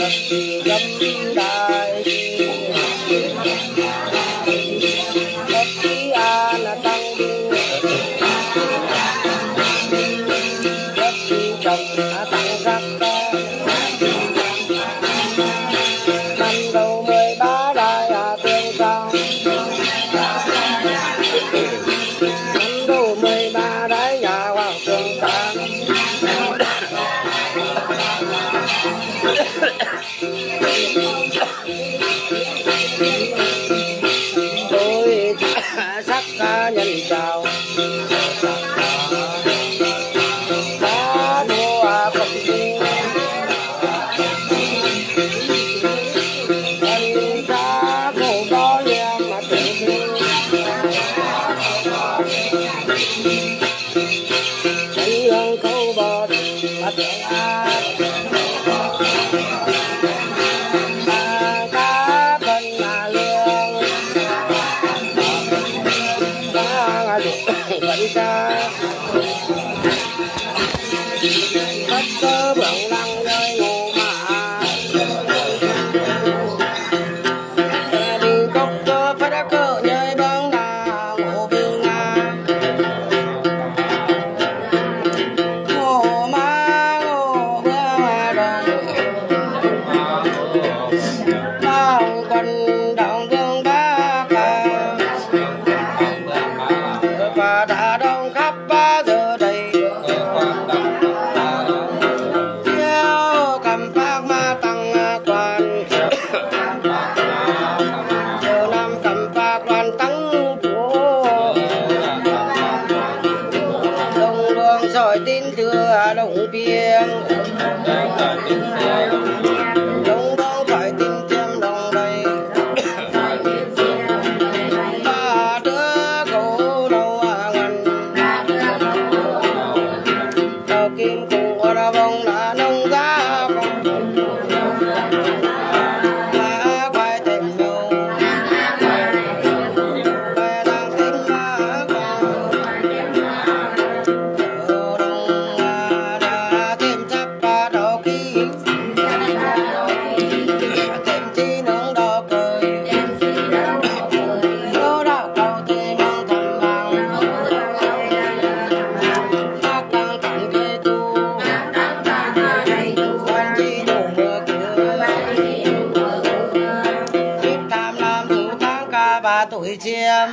Tuổi chiêm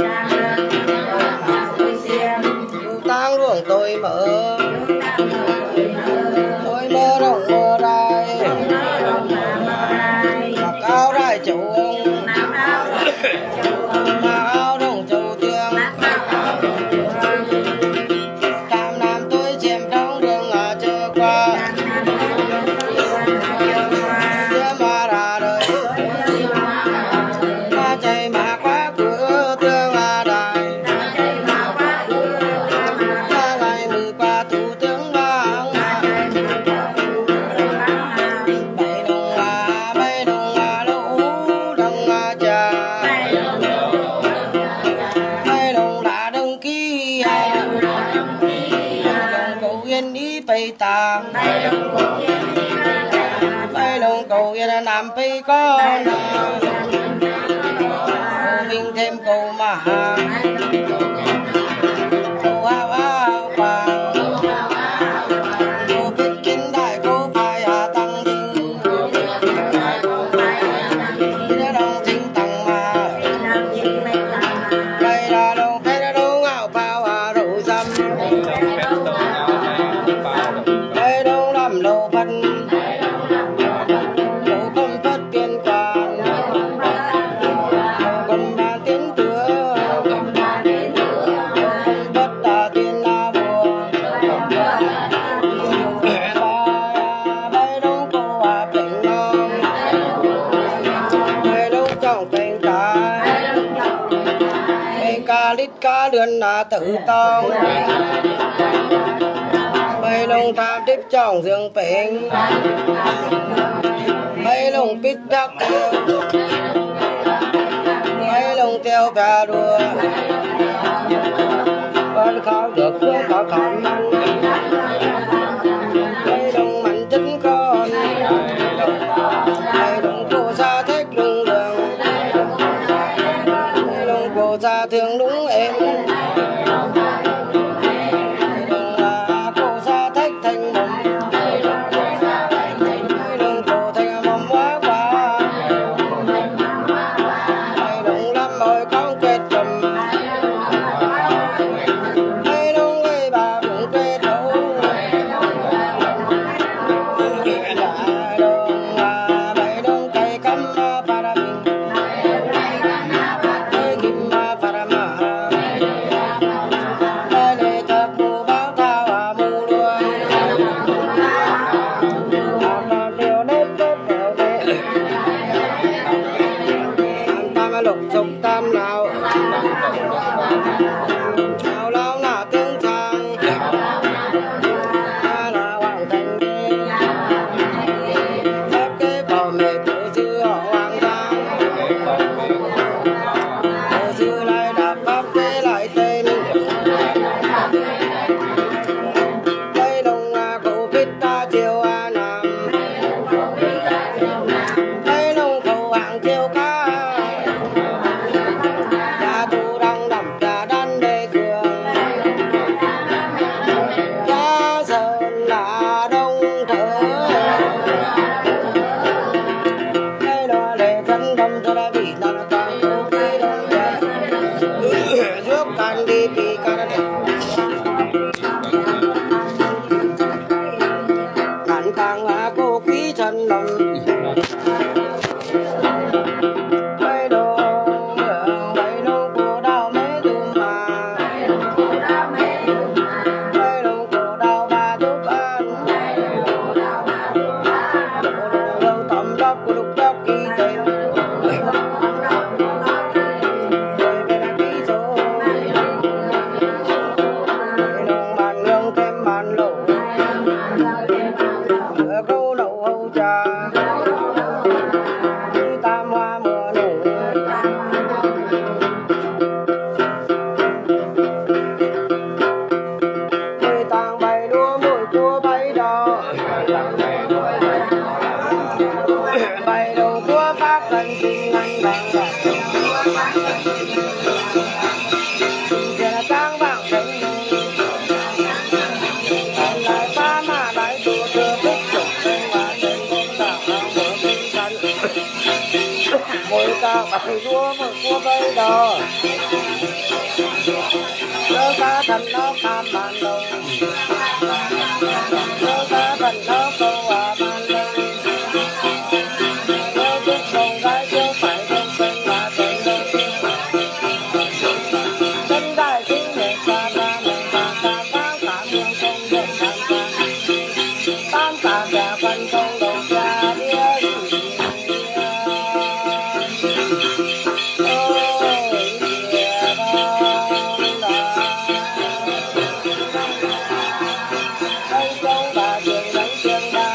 tang luồng tôi mơ rộng mơ đai mặc áo đai châu ông mặc áo đồng châu tiếng tam nam tôi chiêm trong đường chờ qua chiêm mà ra đời mà chạy mà qua cửa tương đài ngày mười qua thủ tướng vang bay đồng lũ đồng trà bay đồng là đồng kia đồng cầu yên đi bay tàng bay đồng cầu yên làm bay con mình thêm cầu mà cầu áo áo vàng cầu biết kín đại cầu phải tăng đi đã đồng chính tăng mà đây là đâu phải là đâu ngạo bao rượu dâm đây đâu làm đâu phân đâu không phát kiên quan không ban tiến thừa không bất đà tiên la vua bay đâu cô bình ngon bay đâu trong tình trái bay ca lít cá lươn là tự tông bay lông tham tiếp trong giường bình bay lông bít đắc bay lông theo bà đùa con khó được có con bay lông mạnh chân con tam lão lão lão là tương thang là hoàng thành các cái bảo mẹ tổ sư họ hoàng giang tổ sư lại đạp pháp kế lại tên tây đông khẩu biết ta chiều nam tây đông khẩu hàng chiều ca cha tu đang đậm cha đan đề cường cha sơn là đông thở tây đó lệ phân đông cho đã bị ta càng cố ký đông cha giúp can đi bị can cảnh càng cô quý chân lòng bay đồ bay đồ cô đào mấy đùm mà bay đồ cô đào ba giúp ăn đồ tầm đắp của lúc đắp ký tên rồi về là ký số nông bàn lương thêm bàn lộ câu đậu hậu trà tam hoa mùa nổ người tàng bày đua mũi cua bay đò bày đầu cua phát gần tình ngăn vàng giờ là tang vàng thành lại pha mà lại đua thừa thích chụp lên mà trên con đảo mở kinh cắn môi ta bày đua mũi cua bay đò đỡ cá thần nó tham bàn đầu đỡ cá thần nó câu bàn đầu đỡ chút đồng gái chiếu phải đông xanh và trên đông chân đại chính để ta ta này ta ta ta cả miệng không được tham ta tam ta già phân không đầu già đĩa anh trong bà trường đánh trường ba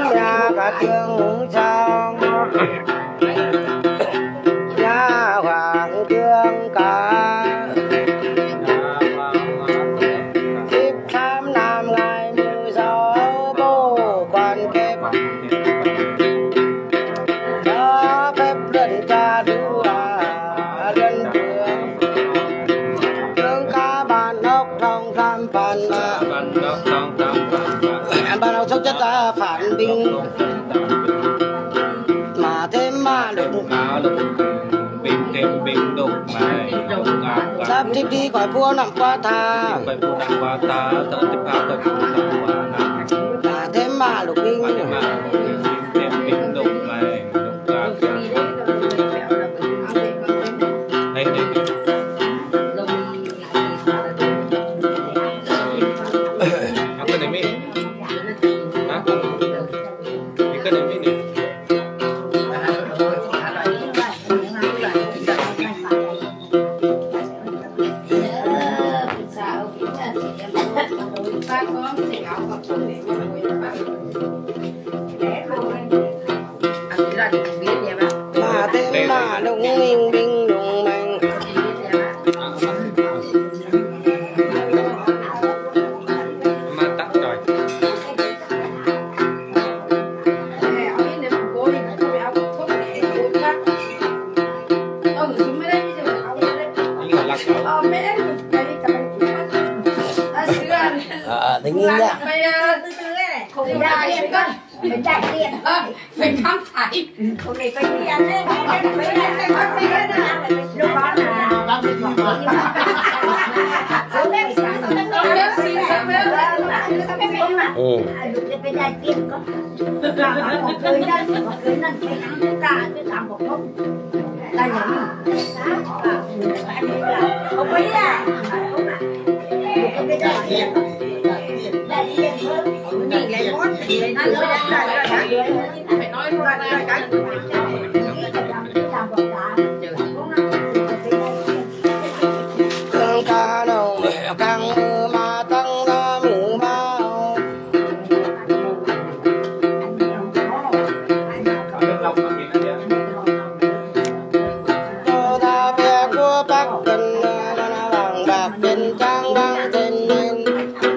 nhà cả trường trong nhà hoàng thương cả 13 năm ngày 16 bố quan kép cho phép lần cha đưa lần trường ca bàn ốc trong tham phản ban đầu sống chất ta phản binh mà thêm ma lực bình đục mày sắp tiếp đi khỏi vua nằm qua thà mà thêm ma lực binh đục mày mà thêm mà đúng mình bình đúng mình mà tắt rồi tính nhiên nha không ra tiền con phải trả tiền phải khám thải hôm nay phải đi ăn đấy phải lúc đó là phải trả tiền con và một cườiนั่นphải ăn cả cái làm một lúc là những không biết à không biết trả tiền nhìn lại mốt thì phải nói ra cái thương ca đầu càng mà tăng ra mũ bao cho ta về của bác cần vàng bạc trên trang vang trên lên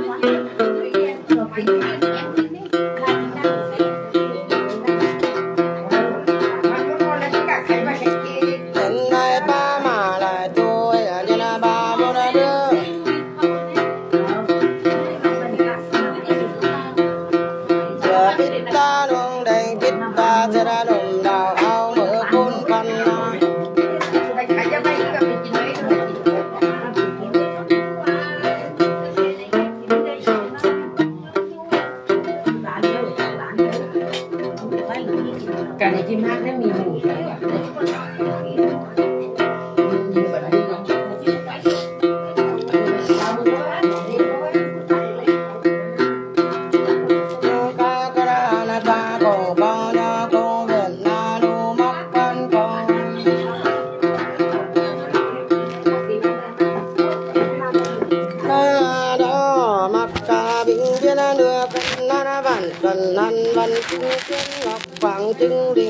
đến nay ba mà lại tôi như là ba một đứa giờ biết ta luôn đây biết ta sẽ đã lùm đào ao mở côn con cả này chim hát nó mì mù cần ăn văn chứng ngọc vàng chứng linh